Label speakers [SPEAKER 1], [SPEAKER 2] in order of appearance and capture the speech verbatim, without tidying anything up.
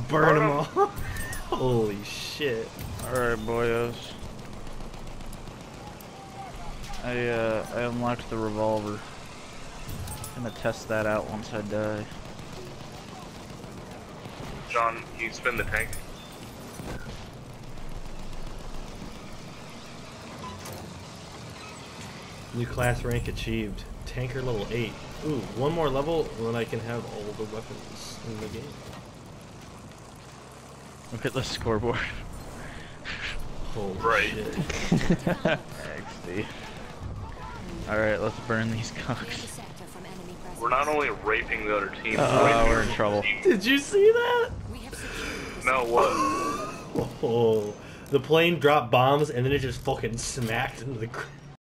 [SPEAKER 1] burn them all. Holy shit.
[SPEAKER 2] Alright, boyos. I, uh, I unlocked the revolver. I'm gonna test that out once I die.
[SPEAKER 3] John, can you spin the tank?
[SPEAKER 1] New class rank achieved. Tanker level eight. Ooh, one more level and then I can have all the weapons in the game.
[SPEAKER 2] Look at the scoreboard.
[SPEAKER 1] Holy
[SPEAKER 3] Right.
[SPEAKER 1] shit.
[SPEAKER 2] X D. Alright, let's burn these cocks.
[SPEAKER 3] We're not only raping the other team,
[SPEAKER 2] Uh,
[SPEAKER 3] we're raping
[SPEAKER 2] we're in
[SPEAKER 3] the
[SPEAKER 2] trouble.
[SPEAKER 3] team.
[SPEAKER 1] Did you see that?
[SPEAKER 3] No, what?
[SPEAKER 1] Oh, the plane dropped bombs and then it just fucking smacked into the ground.